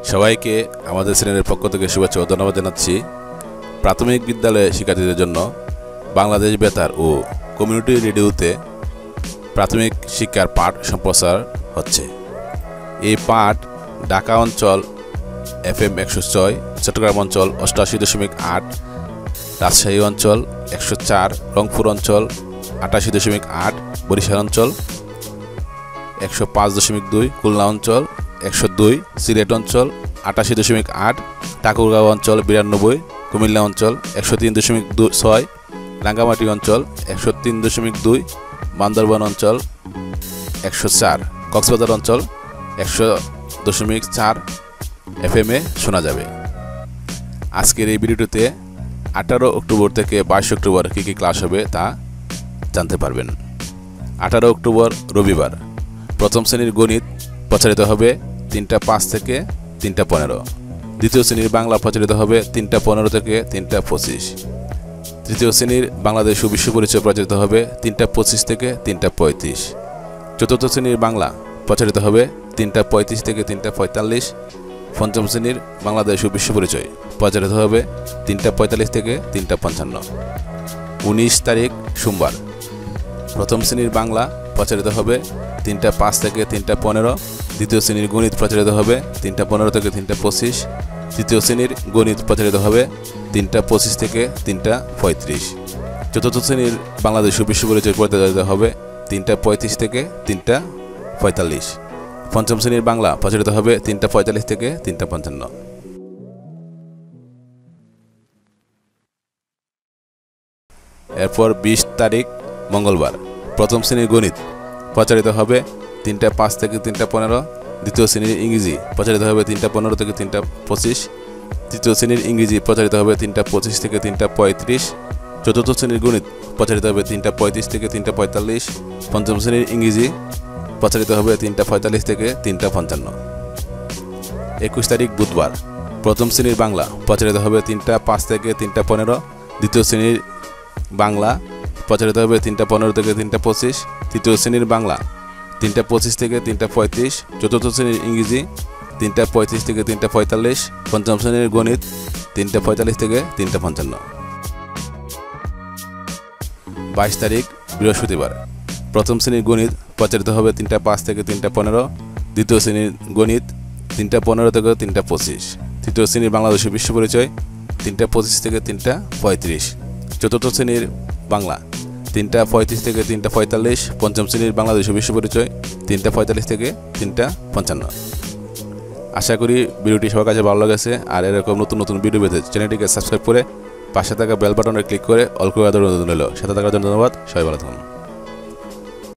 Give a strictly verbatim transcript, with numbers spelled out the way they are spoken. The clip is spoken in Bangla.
সবাইকে আমাদের চ্যানেলের পক্ষ থেকে শুভেচ্ছা ও ধন্যবাদ জানাচ্ছি। প্রাথমিক বিদ্যালয়ের শিক্ষার্থীদের জন্য বাংলাদেশ বেতার ও কমিউনিটি রেডিওতে প্রাথমিক শিক্ষার পাঠ সম্প্রচার হচ্ছে। এই পাঠ ঢাকা অঞ্চল এফ এম একশো ছয়, চট্টগ্রাম অঞ্চল অষ্টআশি দশমিক আট, রাজশাহী অঞ্চল একশো চার, রংপুর অঞ্চল আটাশি দশমিক আট, বরিশাল অঞ্চল একশো পাঁচ দশমিক দুই, খুলনা অঞ্চল একশো দুই, সিলেট অঞ্চল আটাশি দশমিক আট, ঠাকুরগাঁও অঞ্চল বিরানব্বই, কুমিল্লা অঞ্চল একশো তিন দশমিক ছয়, রাঙ্গামাটি অঞ্চল একশো তিন দশমিক দুই, বান্দরবান অঞ্চল একশো চার, কক্সবাজার অঞ্চল একশো দশমিক চার এফ এম এ শোনা যাবে। আজকের এই ভিডিওটিতে আঠারো অক্টোবর থেকে বাইশ অক্টোবর কী কী ক্লাস হবে তা জানতে পারবেন। আঠারো অক্টোবর রবিবার প্রথম শ্রেণীর গণিত প্রচারিত হবে তিনটা পাঁচ থেকে তিনটা পনেরো। দ্বিতীয় শ্রেণীর বাংলা প্রচারিত হবে তিনটা পনেরো থেকে তিনটা পঁচিশ। তৃতীয় শ্রেণীর বাংলাদেশ ও বিশ্ব পরিচয় প্রচারিত হবে তিনটা পঁচিশ থেকে তিনটা পঁয়ত্রিশ। চতুর্থ শ্রেণীর বাংলা প্রচারিত হবে তিনটা পঁয়ত্রিশ থেকে তিনটা পঁয়তাল্লিশ। পঞ্চম শ্রেণীর বাংলাদেশ ও বিশ্ব পরিচয় প্রচারিত হবে তিনটা পঁয়তাল্লিশ থেকে তিনটা পঞ্চান্ন। উনিশ তারিখ সোমবার প্রথম শ্রেণীর বাংলা প্রচারিত হবে তিনটা পাঁচ থেকে তিনটা পনেরো। দ্বিতীয় শ্রেণীর গণিত প্রচারিত হবে তিনটা পনেরো থেকে তিনটা পঁচিশ। তৃতীয় শ্রেণীর গণিত প্রচারিত হবে তিনটা পঁচিশ থেকে তিনটা পঁয়ত্রিশ। চতুর্থ শ্রেণীর বাংলাদেশ ও বিশ্ব পরিচয় প্রচারিত হবে তিনটা পঁয়ত্রিশ থেকে তিনটা পঁয়তাল্লিশ। পঞ্চম শ্রেণীর বাংলা প্রচারিত হবে তিনটা পঁয়তাল্লিশ থেকে তিনটা পঞ্চান্ন। এরপর বিশ তারিখ মঙ্গলবার প্রথম শ্রেণীর গণিত প্রচারিত হবে তিনটা পাঁচ থেকে তিনটা পনেরো। দ্বিতীয় শ্রেণীর ইংরেজি প্রচারিত হবে তিনটা পনেরো থেকে তিনটা পঁচিশ। তৃতীয় শ্রেণীর ইংরেজি প্রচারিত হবে তিনটা পঁচিশ থেকে তিনটা পঁয়ত্রিশ। চতুর্থ শ্রেণীর গণিত প্রচারিত হবে তিনটা পঁয়ত্রিশ থেকে তিনটা পঁয়তাল্লিশ। পঞ্চম শ্রেণীর ইংরেজি প্রচারিত হবে তিনটা পঁয়তাল্লিশ থেকে তিনটা পঞ্চান্ন। একুশ তারিখ বুধবার প্রথম শ্রেণীর বাংলা প্রচারিত হবে তিনটা পাঁচ থেকে তিনটা পনেরো। দ্বিতীয় শ্রেণীর বাংলা প্রচারিত হবে তিনটা পনেরো থেকে তিনটা পঁচিশ। তৃতীয় শ্রেণীর বাংলা তিনটা পঁচিশ থেকে তিনটা পঁয়ত্রিশ। চতুর্থ শ্রেণীর ইংরেজি তিনটা পঁয়ত্রিশ থেকে তিনটা পঁয়তাল্লিশ। পঞ্চম শ্রেণীর গণিত তিনটা পঁয়তাল্লিশ থেকে তিনটা পঞ্চান্ন। বাইশ তারিখ বৃহস্পতিবার প্রথম শ্রেণীর গণিত প্রচারিত হবে তিনটা পাঁচ থেকে তিনটা পনেরো। দ্বিতীয় শ্রেণীর গণিত তিনটা পনেরো থেকে তিনটা পঁচিশ। তৃতীয় শ্রেণীর বাংলাদেশ বিশ্ব পরিচয় তিনটা পঁচিশ থেকে তিনটা পঁয়ত্রিশ। চতুর্থ শ্রেণীর বাংলা তিনটা পঁয়ত্রিশ থেকে তিনটা পঁয়তাল্লিশ। পঞ্চম শ্রেণীর বাংলাদেশ বিশ্ব পরিচয় তিনটা পঁয়তাল্লিশ থেকে তিনটা পঞ্চান্ন। আশা করি ভিডিওটি সবার কাছে ভালো লেগেছে। আর এরকম নতুন নতুন ভিডিও পেতে চ্যানেলটিকে সাবস্ক্রাইব করে পাশে থাকা বেল বাটনে ক্লিক করে অল করে দেওয়ার অনুরোধ রইল। সাথে থাকার জন্য ধন্যবাদ। সবাই ভালো থাকুন।